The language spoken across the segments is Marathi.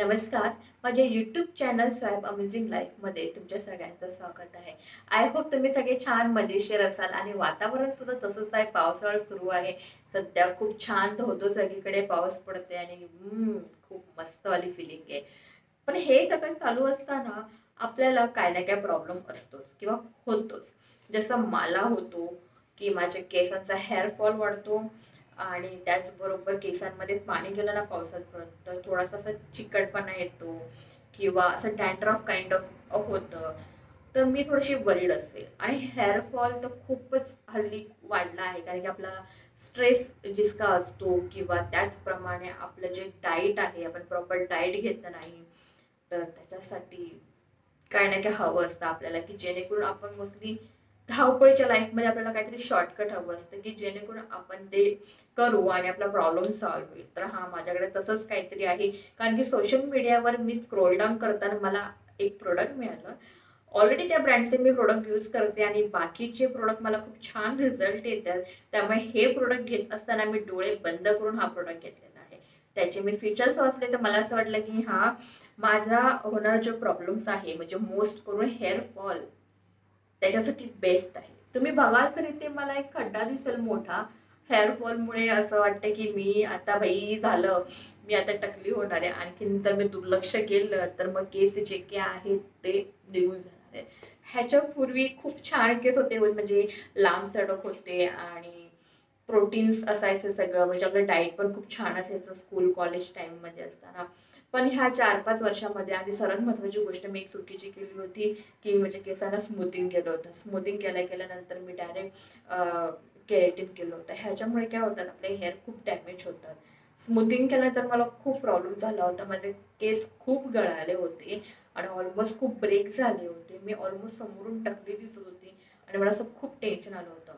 नमस्कार. माझ्या यूट्यूब चॅनल स्वाईप अमेझिंग लाईफमध्ये तुमच्या सगळ्यांचं स्वागत आहे. आय होप तुम्ही सगळे छान मजेशीर असाल आणि वातावरण सुद्धा तसंच आहे. पावसाळा सुरू आहे. सध्या खूप शांत होतो, सगळीकडे पाऊस पडते आणि खूप मस्तवाली फिलिंग आहे. पण हे सगळं चालू असताना आपल्याला काय ना काय प्रॉब्लेम असतोच किंवा होतोच. जसं मला होतो, की माझ्या केसांचा हेअर फॉल वाढतो आणि त्याचबरोबर केसांमध्ये पाणी गेलं ना पावसाचं, तर थोडासा असा चिकटपणा येतो किंवा असं डॅन्ड्रफ काइंड ऑफ होतं. तर मी थोडीशी वरीड असते आणि हेअर फॉल तर खूपच हल्ली वाढला आहे, कारण की आपला स्ट्रेस जितका असतो किंवा त्याचप्रमाणे आपलं जे डाएट आहे, आपण प्रॉपर डाएट घेतलं नाही, तर त्याच्यासाठी काही ना काही हवं असतं आपल्याला, की जेणेकरून आपण मोस्टली धावपळीच्या लाईफमध्ये आपल्याला काहीतरी शॉर्टकट हवं असतं, की जेणेकरून आपण ते करू आणि आपला प्रॉब्लेम सॉल्व्ह होईल. तर हां, माझ्याकडे तसंच काहीतरी आहे. कारण की सोशल मीडियावर मी स्क्रोल डाऊन करताना मला एक प्रोडक्ट मिळालं. ऑलरेडी त्या ब्रँडचे मी प्रोडक्ट यूज करते आणि बाकीचे प्रोडक्ट मला खूप छान रिझल्ट येतात. त्यामुळे हे प्रोडक्ट घेत असताना मी डोळे बंद करून हा प्रोडक्ट घेतलेला आहे. त्याचे मी फीचर्स वाचले तर मला असं वाटलं, की हा माझा होणारा जो प्रॉब्लेम्स आहे, म्हणजे मोस्ट करून हेअर फॉल, त्याच्यासाठी बेस्ट आहे. तुम्ही बघाल तर इथे मला एक खड्डा दिसेल मोठा. हेअर फॉलमुळे असं वाटतं की मी आता बाई झालं, मी आता टकली होणार आहे. आणखीन जर मी दुर्लक्ष केलं तर मग केस जे काही आहेत ते निघून जाणार आहेत. ह्याच्यापूर्वी खूप छान केस होते, म्हणजे लांब सडक होते आणि प्रोटीन्स असायचं सगळं, म्हणजे आपलं डाएट पण खूप छान असायचं स्कूल कॉलेज टाईममध्ये असताना. पण ह्या 4-5 वर्षामध्ये आणि सर्वात महत्त्वाची गोष्ट मी एक चुकीची केली होती, की म्हणजे केसांना स्मूथिंग केलं होतं. स्मूथिंग केल्यानंतर मी डायरेक्ट केराटिन केलं होतं. ह्याच्यामुळे काय होतं, आपले हेअर खूप डॅमेज होतात. स्मूथिंग केल्यानंतर मला खूप प्रॉब्लेम झाला होता. माझे केस खूप गळाले होते आणि ऑलमोस्ट खूप ब्रेक झाले होते. मी ऑलमोस्ट समोरून टकली दिसत होती आणि मला असं खूप टेन्शन आलं होतं.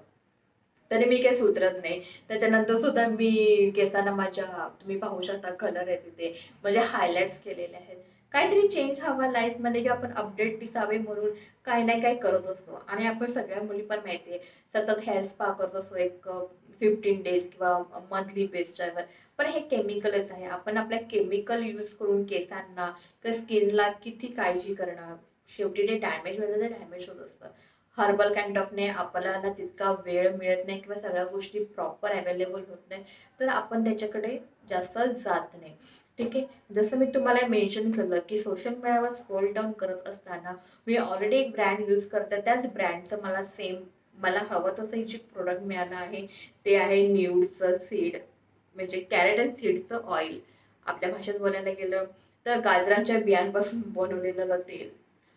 तरी मी काही सुधरत नाही. त्याच्यानंतर सुद्धा मी केसांना माझ्या, तुम्ही पाहू शकता कलर आहे तिथे, म्हणजे हायलाइट्स केलेले आहेत. काहीतरी चेंज हवा लाईफमध्ये, की आपण अपडेट दिसावे म्हणून काही ना काही करत असतो. आणि आपण सगळ्या मुली पण माहिती आहे, सतत हेअर स्पा करत असतो एक 15 डेज किंवा मंथली बेसच्यावर. पण हे केमिकलच आहे. आपण आपल्या केमिकल यूज करून केसांना किंवा स्किनला किती काळजी करणार. शेवटी ते डॅमेज व्हायचं ते डॅमेज होत असतं. हर्बल काइंड ऑफने आपल्याला तितका वेळ मिळत नाही किंवा सगळ्या गोष्टी प्रॉपर अवेलेबल होत नाही, तर आपण त्याच्याकडे जास्त जात नाही. ठीक आहे. जसं मी तुम्हाला मेन्शन केलं, की सोशल मीडियावर स्क्रोल डाऊन करत असताना मी ऑलरेडी एक ब्रँड यूज करते. त्याच ब्रँडचं मला सेम, मला हवं तसं जे प्रोडक्ट मिळालं आहे ते आहे न्यूडचं सीड, म्हणजे कॅरेट अँड सीडचं ऑइल. आपल्या भाषेत बोलायला गेलं तर गाजरांच्या बियांपासून बनवलेलं तेल.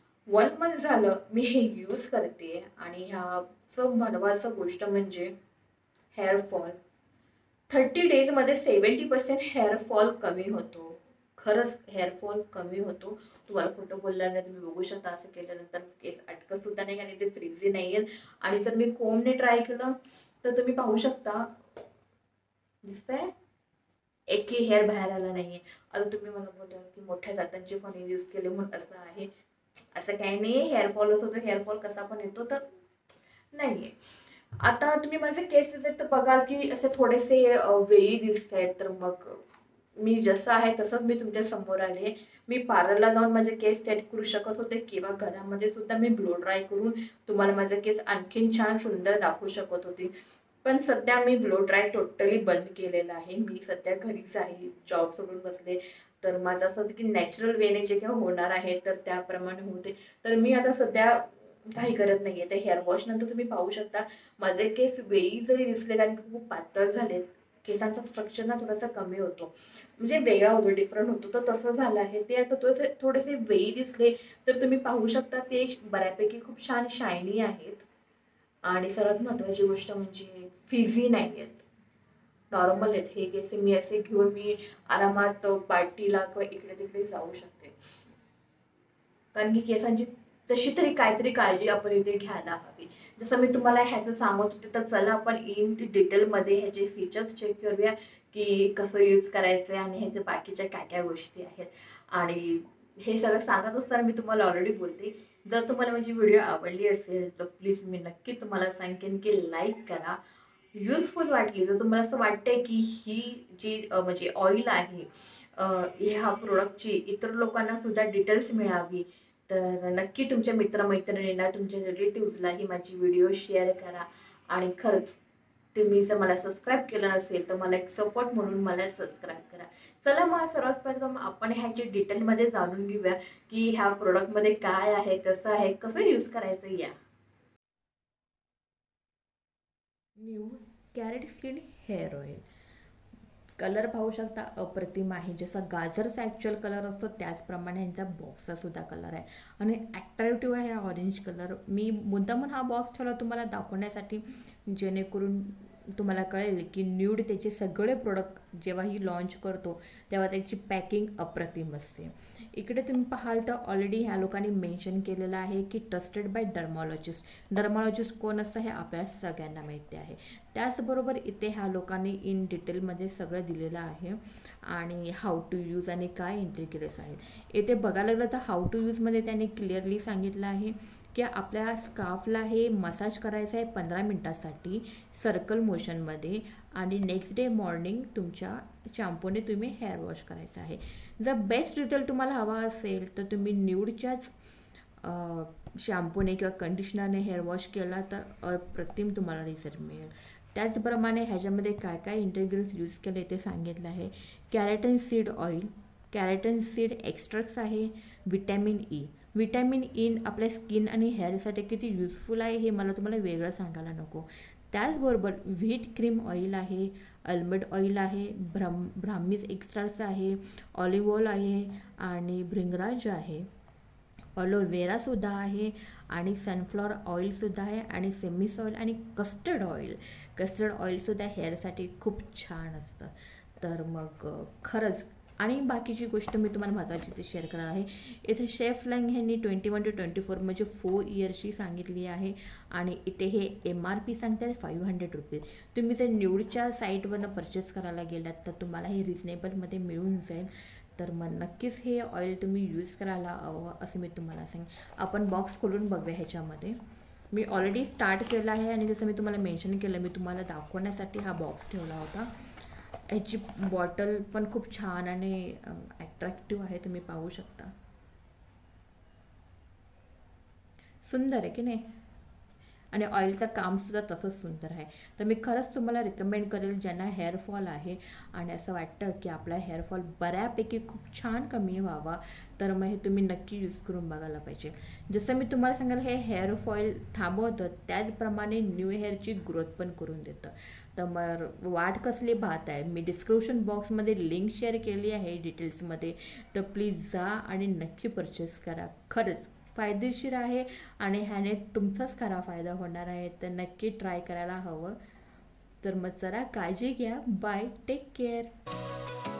1 मंथ झालं मी हे यूज करते आणि ह्याचं महत्त्वाचं गोष्ट म्हणजे हेअर फॉल. 30 डेजमध्ये 70% हेअर फॉल कमी होतो. खरंच हेअर फॉल कमी होतो. तुम्हाला खोटं बोलणार नाही. तुम्ही बघू शकता असं केल्यानंतर केस अटकत सुद्धा नाही आणि ते फ्रिझी नाही आहेत. आणि जर मी कोम्बने ट्राय केलं तर तुम्ही पाहू शकता, दिसतंय? एकही हेअर बाहेर आला नाहीये. आता तुम्ही मला बोलता की मोठ्या जातांचे पण यूज केले म्हणून असं आहे. असं काही नाही, हेअर फॉलच होतो. हेअर फॉल कसा पण येतो तर नाहीये. आता तुम्ही माझे केसेस आहेत तर बघाल की असे थोडेसे वेळी दिसत आहेत, तर मग मी जसं आहे तसंच मी तुमच्या समोर आले. मी पार्लरला जाऊन माझे केस सेट करू शकत होते किंवा घरामध्ये सुद्धा मी ब्लो ड्राय करून तुम्हाला माझे केस आणखीन छान सुंदर दाखवू शकत होते. पण सध्या मी ब्लो ड्राय टोटली बंद केलेला आहे. मी सध्या घरीच आहे, जॉब सोडून बसले. तर माझं असं होतं की नॅचरल वेने जे काही होणार आहे तर त्याप्रमाणे होते. तर मी आता सध्या काही करत नाहीये. तर हेअर वॉश नंतर तुम्ही पाहू शकता माझे केस वेळी जरी दिसले, कारण की खूप पातळ झालेत. केसांचा स्ट्रक्चर ना थोडासा कमी होतो. म्हणजे वेगळा होतो, डिफरंट होतो. तर तसं झालं आहे. ते आता थोडेसे वेळी दिसले तर तुम्ही पाहू शकता ते बऱ्यापैकी खूप छान शायनी आहेत. आणि सर्वात महत्त्वाची गोष्ट म्हणजे फिझी नाही आहेत. नॉर्मल आहेत हे केस. मी असे घेऊन मी आरामात पार्टीला किंवा इकडे-तिकडे जाऊ शकते. कारण की केसांची तशी तरी काहीतरी काळजी आपण इथे घ्यायला हवी. जसं मी तुम्हाला ह्याचं सांगत होते, तर चला आपण इन डिटेलमध्ये ह्याचे फीचर्स चेक करूया, की कसं यूज करायचं आहे आणि ह्याच्या बाकीच्या काय-काय गोष्टी आहेत. आणि हे सगळं सांगत असताना मी तुम्हाला ऑलरेडी बोलते, जर तुम्हाला माझी व्हिडिओ आवडली असेल, तर प्लीज मी नक्की तुम्हाला सांगेन, की लाईक करा. युजफुल वाटली, जर तुम्हाला असं वाटतंय की ही जी म्हणजे ऑइल आहे, ह्या प्रोडक्टची इतर लोकांना सुद्धा डिटेल्स मिळावी, तर नक्की तुमच्या मित्र-मैत्रिणींना, तुमच्या रिलेटिव्हजला ही माझी व्हिडिओ शेअर करा. आणि खरंच तुम्ही जर मला सबस्क्राईब केलं नसेल, तर मला एक सपोर्ट म्हणून मला सबस्क्राईब करा. चला मग सर्वात प्रथम आपण ह्याची डिटेलमध्ये जाणून घेऊया, की ह्या प्रॉडक्टमध्ये काय आहे, कसं आहे, कसं यूज करायचं या. New carrot seed hair oil. Colour पाहू शकता, अप्रतिम आहे. जसा गाजरचा ॲक्च्युअल कलर असतो त्याचप्रमाणे यांचा बॉक्सचा सुद्धा कलर आहे आणि ॲट्रॅक्टिव्ह आहे हा ऑरेंज कलर. मी मुद्दामून हा बॉक्स ठेवला तुम्हाला दाखवण्यासाठी, जेणेकरून तुम्हाला कळेल की न्यूड त्याचे सगळे प्रोडक्ट जेव्हाही लॉन्च करतो तेव्हा त्याची पॅकिंग अप्रतिम असते. इकडे तुम्ही पाहाल तर ऑलरेडी ह्या लोकांनी मेन्शन केलेलं आहे की ट्रस्टेड बाय डर्मॉलॉजिस्ट. डर्मॉलॉजिस्ट कोण असतं हे आपल्याला सगळ्यांना माहिती आहे. त्याचबरोबर इथे ह्या लोकांनी इन डिटेलमध्ये सगळं दिलेलं आहे आणि हाऊ टू यूज आणि काय इंटिग्रेट्स आहेत. इथे बघायला लागलं तर हाऊ टू यूजमध्ये त्यांनी क्लिअरली सांगितलं आहे की आपल्या स्कार्फला हे मसाज करायचं आहे 15 मिनटासाठी सर्कल मोशनमध्ये आणि नेक्स्ट डे मॉर्निंग तुमच्या शॅम्पूने तुम्ही हेअर वॉश करायचं आहे. जर बेस्ट रिझल्ट तुम्हाला हवा असेल तर तुम्ही न्यूडच्याच शॅम्पूने किंवा कंडिशनरने हेअर वॉश केला तर अप्रतिम तुम्हाला रिझल्ट मिळेल. त्याचप्रमाणे ह्याच्यामध्ये काय काय इंग्रेडियंट्स यूज केले ते सांगितलं आहे. कॅरेटन सीड ऑइल, कॅरेटन सीड एक्स्ट्रॅक्ट्स आहे, विटॅमिन ई. विटॅमिन ई आपल्या स्किन आणि हेअरसाठी किती युजफुल आहे हे मला तुम्हाला वेगळं सांगायला नको. त्याचबरोबर व्हीट क्रीम ऑइल आहे, अल्मंड ऑइल आहे, ब्राह्मीज एक्स्ट्राचं आहे, ऑलिव्ह ऑइल आहे आणि भृंगराज आहे, ऑलोवेरासुद्धा आहे आणि सनफ्लॉवर ऑइलसुद्धा आहे आणि सेमिस ऑइल आणि कस्टर्ड ऑइल. कस्टर्ड ऑइलसुद्धा हेअरसाठी खूप छान असतं. तर मग खरंच आणि बाकीची गोष्ट मी तुम्हाला महत्त्वाची ते शेअर करणार आहे. इथे शेफ लँग ह्यांनी 21 to 24 म्हणजे 4 इयर्सची सांगितली आहे आणि इथे हे MRP सांगतात ₹500. तुम्ही जर न्यूडच्या साईटवरनं परचेस करायला गेलात तर तुम्हाला हे रिजनेबलमध्ये मिळून जाईल. तर मग नक्कीच हे ऑइल तुम्ही यूज करायला हवं असं मी तुम्हाला सांगेन. आपण बॉक्स खोलून बघूया ह्याच्यामध्ये. मी ऑलरेडी स्टार्ट केलं आहे आणि जसं मी तुम्हाला मेन्शन केलं, मी तुम्हाला दाखवण्यासाठी हा बॉक्स ठेवला होता. ह्याची बॉटल पण खूप छान आणि ॲट्रॅक्टिव्ह आहे, तुम्ही पाहू शकता. सुंदर आहे की नाही? आणि ऑइलचं कामसुद्धा तसंच सुंदर आहे. तर मी खरंच तुम्हाला रिकमेंड करेल ज्यांना हेअरफॉल आहे आणि असं वाटतं की आपला हेअरफॉल बऱ्यापैकी खूप छान कमी व्हावा, तर मग हे तुम्ही नक्की यूज करून बघायला पाहिजे. जसं मी तुम्हाला सांगाल हे हेअरफॉल थांबवतं त्याचप्रमाणे न्यू हेअरची ग्रोथ पण करून देतं. तर मग वाट कसली पाहत आहे, मी डिस्क्रिप्शन बॉक्समध्ये लिंक शेअर केली आहे डिटेल्समध्ये, तर प्लीज जा आणि नक्की परचेस करा. खरंच फायदेशीर आहे आणि ह्याने तुमचाच खरा फायदा होणार आहे. तर नक्की ट्राय करायला हवं. तर मग जरा काळजी घ्या. Bye, take care.